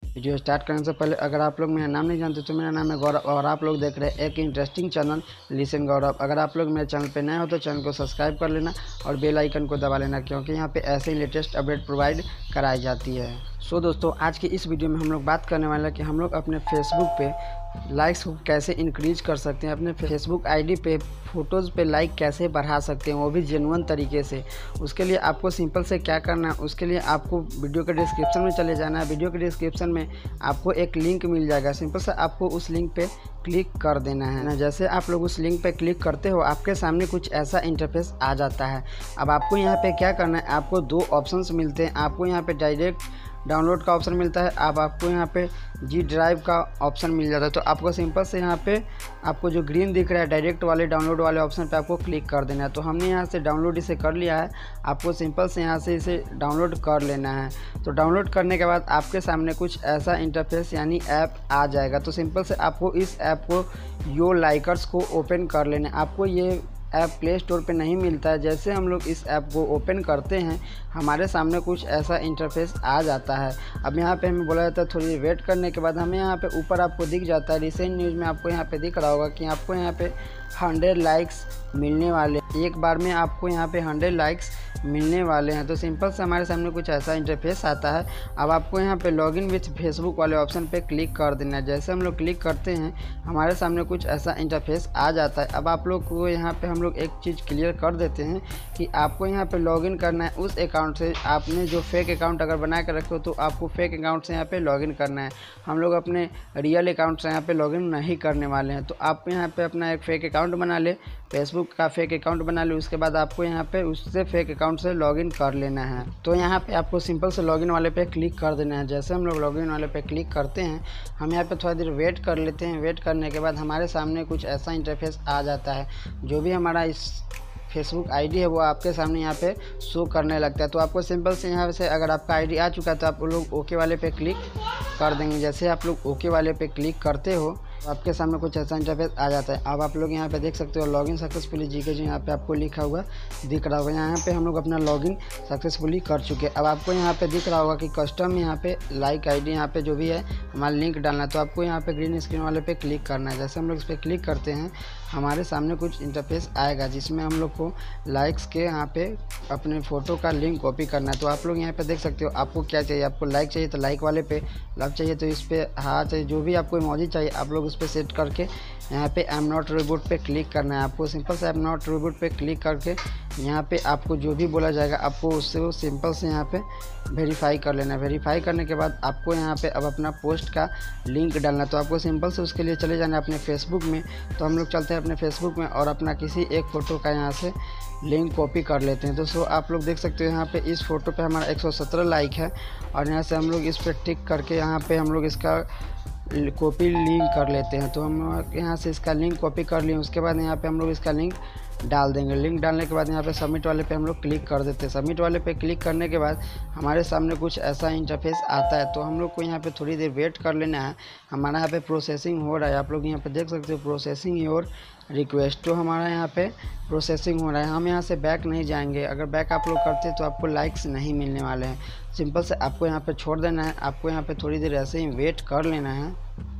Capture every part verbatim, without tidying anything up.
Video start करने से पहले अगर आप लोग मेरा नाम नहीं जानते तो मेरा नाम है गौरव और आप लोग देख रहे हैं एक इंटरेस्टिंग चैनल लिसन गौरव। अगर आप लोग मेरे चैनल पे नए हो तो चैनल को सब्सक्राइब कर लेना और बेल आइकन को दबा लेना, क्योंकि यहाँ पे ऐसे ही लेटेस्ट अपडेट प्रोवाइड कराई जाती है। सो so, दोस्तों आज की इस वीडियो में हम लोग बात करने वाले हैं कि हम लोग अपने फेसबुक पे लाइक्स को कैसे इंक्रीज कर सकते हैं, अपने फेसबुक आईडी पे फ़ोटोज़ पे लाइक कैसे बढ़ा सकते हैं, वो भी जेन्युइन तरीके से। उसके लिए आपको सिंपल से क्या करना है, उसके लिए आपको वीडियो के डिस्क्रिप्शन में चले जाना है। वीडियो के डिस्क्रिप्शन में आपको एक लिंक मिल जाएगा, सिंपल से आपको उस लिंक पे क्लिक कर देना है ना। जैसे आप लोग उस लिंक पे क्लिक करते हो आपके सामने कुछ ऐसा इंटरफेस आ जाता है। अब आपको यहाँ पे क्या करना है, आपको दो ऑप्शंस मिलते हैं। आपको यहाँ पे डायरेक्ट डाउनलोड का ऑप्शन मिलता है, अब आपको यहाँ पे जी ड्राइव का ऑप्शन मिल जाता है। तो आपको सिंपल से यहाँ पे आपको जो ग्रीन दिख रहा है डायरेक्ट वाले डाउनलोड वाले ऑप्शन पे आपको क्लिक कर देना है। तो हमने यहाँ से डाउनलोड इसे कर लिया है, आपको सिंपल से यहाँ से इसे डाउनलोड कर लेना है। तो डाउनलोड करने के बाद आपके सामने कुछ ऐसा इंटरफेस यानी ऐप आ जाएगा। तो सिंपल से आपको इस ऐप को यो लाइकर्स को ओपन कर लेना है। आपको ये ऐप प्ले स्टोर पे नहीं मिलता है। जैसे हम लोग इस ऐप को ओपन करते हैं हमारे सामने कुछ ऐसा इंटरफेस आ जाता है। अब यहाँ पे हमें बोला जाता है थोड़ी वेट करने के बाद हमें यहाँ पे ऊपर आपको दिख जाता है, रिसेंट न्यूज़ में आपको यहाँ पे दिख रहा होगा कि आपको यहाँ पे हंड्रेड लाइक्स मिलने वाले, एक बार में आपको यहाँ पे हंड्रेड लाइक्स मिलने वाले हैं। तो सिंपल से हमारे सामने कुछ ऐसा इंटरफेस आता है। अब आपको यहाँ पे लॉगिन विथ फेसबुक वाले ऑप्शन पे क्लिक कर देना है। जैसे हम लोग क्लिक करते हैं हमारे सामने कुछ ऐसा इंटरफेस आ जाता है। अब आप लोग को यहाँ पे हम लोग एक चीज़ क्लियर कर देते हैं कि आपको यहाँ पे लॉगिन करना है उस अकाउंट से। आपने जो फेक अकाउंट अगर बना कर रखे हो तो आपको फेक अकाउंट से यहाँ पे लॉगिन करना है। हम लोग अपने रियल अकाउंट से यहाँ पे लॉगिन नहीं करने वाले हैं। तो आप यहाँ पे अपना एक फेक अकाउंट बना ले, फेसबुक का फेक अकाउंट बना ले, उसके बाद आपको यहाँ पे उससे फेक अकाउंट से लॉगिन कर लेना है। तो यहाँ पे आपको सिंपल से लॉगिन वाले पे क्लिक कर देना है। जैसे हम लोग लॉगिन वाले पे क्लिक करते हैं हम यहाँ पे थोड़ा देर वेट कर लेते हैं। वेट करने के बाद हमारे सामने कुछ ऐसा इंटरफेस आ जाता है। जो भी हमारा इस फेसबुक आईडी है वो आपके सामने यहाँ पे शो करने लगता है। तो आपको सिंपल से यहाँ से अगर आपका आईडी आ चुका है तो आप लोग ओके वाले पे क्लिक कर देंगे। जैसे आप लोग ओके वाले पे क्लिक करते हो तो आपके सामने कुछ ऐसा इंटरफेस आ जाता है। अब आप लोग यहाँ पे देख सकते हो लॉगिन सक्सेसफुली जी के जो यहाँ पे आपको लिखा हुआ दिख रहा होगा। यहाँ पे हम लोग अपना लॉगिन सक्सेसफुली कर चुके हैं। अब आपको यहाँ पे दिख रहा होगा कि कस्टम यहाँ पे लाइक आईडी यहाँ पे जो भी है हमारा लिंक डालना है। तो आपको यहाँ पे ग्रीन स्क्रीन वाले पे क्लिक करना है। जैसे हम लोग इस पर क्लिक करते हैं हमारे सामने कुछ इंटरफेस आएगा जिसमें हम लोग को लाइक्स के यहाँ पे अपने फ़ोटो का लिंक कॉपी करना है। तो आप लोग यहाँ पे देख सकते हो आपको क्या चाहिए, आपको लाइक चाहिए तो लाइक वाले पे, लव चाहिए तो इस पर हाँ चाहिए, जो भी आपको इमोजी चाहिए आप लोग उस पर सेट करके यहाँ पे आई एम नॉट रिबूट पे क्लिक करना है। आपको सिंपल से आई एम नॉट रिबूट पे क्लिक करके यहाँ पे आपको जो भी बोला जाएगा आपको उससे वो सिंपल से यहाँ पे वेरीफाई कर लेना है। वेरीफाई करने के बाद आपको यहाँ पे अब अपना पोस्ट का लिंक डालना है। तो आपको सिंपल से उसके लिए चले जाना है अपने फेसबुक में। तो हम लोग चलते हैं अपने फेसबुक में और अपना किसी एक फ़ोटो का यहाँ से लिंक कॉपी कर लेते हैं। तो सो आप लोग देख सकते हो यहाँ पे इस फ़ोटो पे हमारा एक सौ सत्रह लाइक है और यहाँ से हम लोग इस पर टिक करके यहाँ पे हम लोग इसका कॉपी लिंक कर लेते हैं। तो हम यहाँ से इसका लिंक कॉपी कर लिए, उसके बाद यहाँ पे हम लोग इसका लिंक डाल देंगे। लिंक डालने के बाद यहाँ पे सबमिट वाले पे हम लोग क्लिक कर देते हैं। सबमिट वाले पे क्लिक करने के बाद हमारे सामने कुछ ऐसा इंटरफेस आता है। तो हम लोग को यहाँ पे थोड़ी देर वेट कर लेना है। हमारा यहाँ पे प्रोसेसिंग हो रहा है, आप लोग यहाँ पे देख सकते हो प्रोसेसिंग योर रिक्वेस्ट। तो हमारा यहाँ पे प्रोसेसिंग हो रहा है। हम यहाँ से बैक नहीं जाएंगे, अगर बैक आप लोग करते हैं तो आपको लाइक्स नहीं मिलने वाले हैं। सिंपल से आपको यहाँ पे छोड़ देना है, आपको यहाँ पे थोड़ी देर ऐसे ही वेट कर लेना है।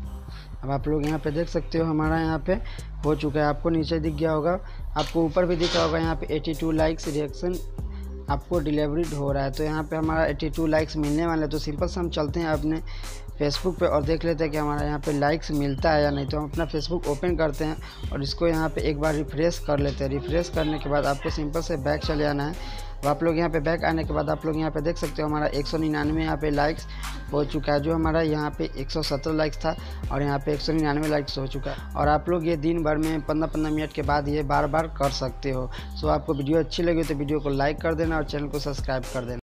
अब आप लोग यहाँ पे देख सकते हो हमारा यहाँ पे हो चुका है। आपको नीचे दिख गया होगा, आपको ऊपर भी दिख रहा होगा यहाँ पे बयासी लाइक्स रिएक्शन आपको डिलीवरीड हो रहा है। तो यहाँ पे हमारा बयासी लाइक्स मिलने वाले हैं। तो सिंपल से हम चलते हैं अपने फेसबुक पे और देख लेते हैं कि हमारा यहाँ पे लाइक्स मिलता है या नहीं। तो हम अपना फेसबुक ओपन करते हैं और इसको यहाँ पे एक बार रिफ्रेश कर लेते हैं। रिफ्रेश करने के बाद आपको सिंपल से बैक चले आना है। अब आप लोग यहाँ पे बैक आने के बाद आप लोग यहाँ पे देख सकते हो हमारा एक सौ निन्यानवे यहाँ पे लाइक्स हो चुका है। जो हमारा यहाँ पे एक सौ सत्रह लाइक्स था और यहाँ पे एक सौ निन्यानवे लाइक्स हो चुका है। और आप लोग ये दिन भर में पंद्रह पंद्रह मिनट के बाद ये बार बार कर सकते हो। सो आपको वीडियो अच्छी लगी तो वीडियो को लाइक कर देना और चैनल को सब्सक्राइब कर देना।